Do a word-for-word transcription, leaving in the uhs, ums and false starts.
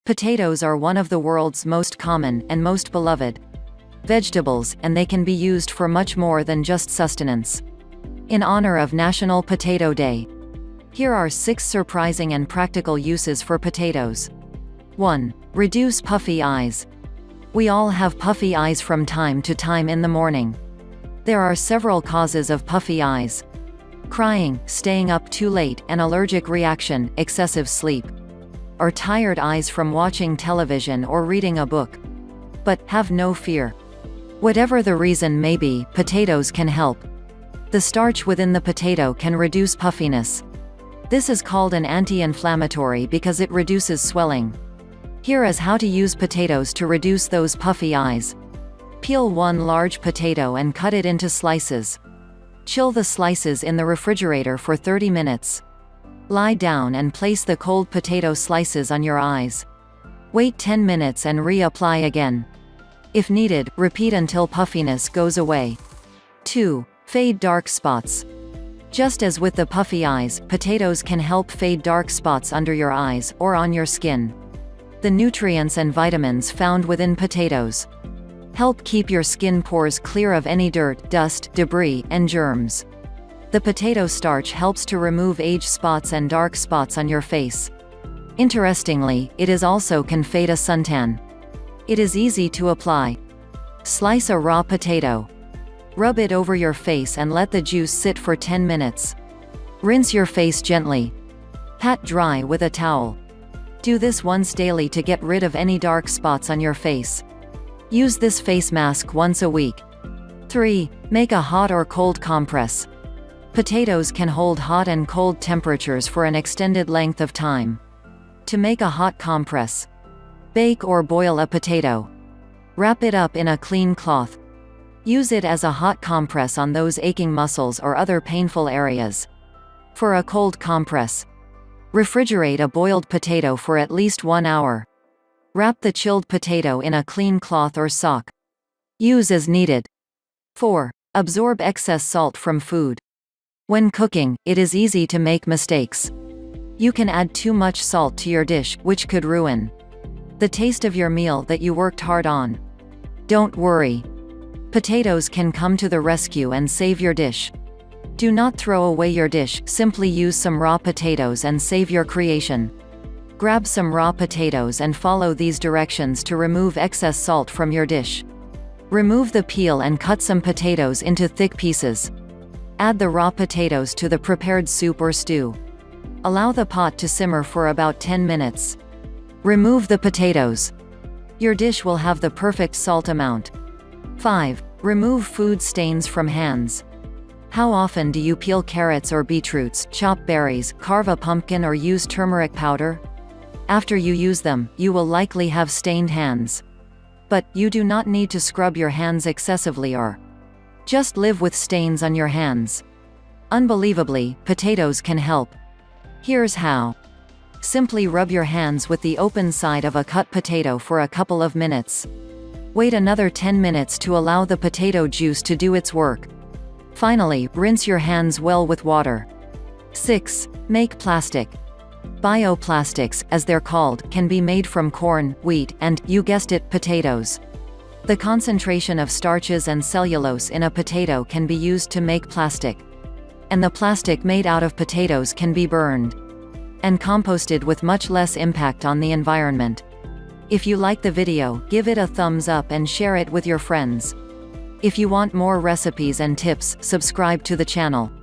Potatoes are one of the world's most common and most beloved vegetables, and they can be used for much more than just sustenance. In honor of National Potato Day, here are six surprising and practical uses for potatoes. one. Reduce puffy eyes. We all have puffy eyes from time to time in the morning. There are several causes of puffy eyes: crying, staying up too late, an allergic reaction, excessive sleep, or tired eyes from watching television or reading a book. But have no fear. Whatever the reason may be, potatoes can help. The starch within the potato can reduce puffiness. This is called an anti-inflammatory because it reduces swelling. Here is how to use potatoes to reduce those puffy eyes. Peel one large potato and cut it into slices. Chill the slices in the refrigerator for thirty minutes. Lie down and place the cold potato slices on your eyes. Wait ten minutes and reapply again. If needed, repeat until puffiness goes away. two. Fade dark spots. Just as with the puffy eyes, potatoes can help fade dark spots under your eyes or on your skin. The nutrients and vitamins found within potatoes help keep your skin pores clear of any dirt, dust, debris, and germs. The potato starch helps to remove age spots and dark spots on your face. Interestingly, it is also can fade a suntan. It is easy to apply. Slice a raw potato. Rub it over your face and let the juice sit for ten minutes. Rinse your face gently. Pat dry with a towel. Do this once daily to get rid of any dark spots on your face. Use this face mask once a week. three. Make a hot or cold compress. Potatoes can hold hot and cold temperatures for an extended length of time. To make a hot compress, bake or boil a potato. Wrap it up in a clean cloth. Use it as a hot compress on those aching muscles or other painful areas. For a cold compress, refrigerate a boiled potato for at least one hour. Wrap the chilled potato in a clean cloth or sock. Use as needed. four. Absorb excess salt from food. When cooking, it is easy to make mistakes. You can add too much salt to your dish, which could ruin the taste of your meal that you worked hard on. Don't worry. Potatoes can come to the rescue and save your dish. Do not throw away your dish, simply use some raw potatoes and save your creation. Grab some raw potatoes and follow these directions to remove excess salt from your dish. Remove the peel and cut some potatoes into thick pieces. Add the raw potatoes to the prepared soup or stew. Allow the pot to simmer for about ten minutes. Remove the potatoes. Your dish will have the perfect salt amount. five. Remove food stains from hands. How often do you peel carrots or beetroots, chop berries, carve a pumpkin, or use turmeric powder? After you use them, you will likely have stained hands. But you do not need to scrub your hands excessively or just live with stains on your hands. Unbelievably, potatoes can help. Here's how. Simply rub your hands with the open side of a cut potato for a couple of minutes. Wait another ten minutes to allow the potato juice to do its work. Finally, rinse your hands well with water. six. Make plastic. Bioplastics, as they're called, can be made from corn, wheat, and, you guessed it, potatoes. The concentration of starches and cellulose in a potato can be used to make plastic. And the plastic made out of potatoes can be burned and composted with much less impact on the environment. If you like the video, give it a thumbs up and share it with your friends. If you want more recipes and tips, subscribe to the channel.